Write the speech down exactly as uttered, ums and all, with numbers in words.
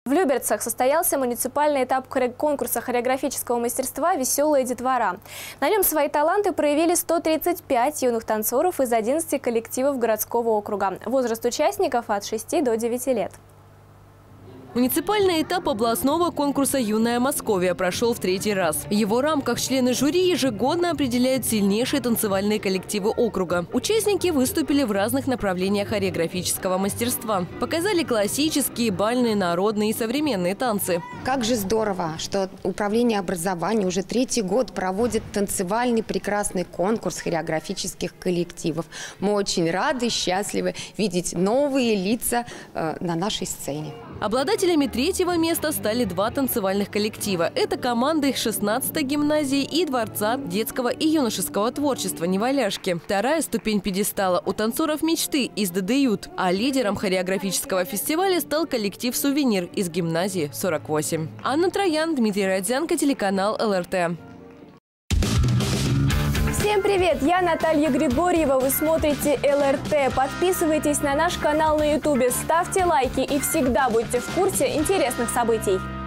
В Люберцах состоялся муниципальный этап конкурса хореографического мастерства «Веселая детвора». На нем свои таланты проявили сто тридцать пять юных танцоров из одиннадцати коллективов городского округа. Возраст участников от шести до девяти лет. Муниципальный этап областного конкурса «Юная Московия» прошел в третий раз. В его рамках члены жюри ежегодно определяют сильнейшие танцевальные коллективы округа. Участники выступили в разных направлениях хореографического мастерства. Показали классические, бальные, народные и современные танцы. Как же здорово, что Управление образования уже третий год проводит танцевальный прекрасный конкурс хореографических коллективов. Мы очень рады и счастливы видеть новые лица э, на нашей сцене. Обладателями третьего места стали два танцевальных коллектива. Это команды шестнадцатой гимназии и Дворца детского и юношеского творчества «Неваляшки». Вторая ступень пьедестала у танцоров «Мечты» из ДДЮТ. А лидером хореографического фестиваля стал коллектив «Сувенир» из гимназии сорок восемь. Анна Троян, Дмитрий Родзянко, телеканал ЛРТ. Всем привет! Я Наталья Григорьева. Вы смотрите ЛРТ. Подписывайтесь на наш канал на ютубе, ставьте лайки и всегда будьте в курсе интересных событий.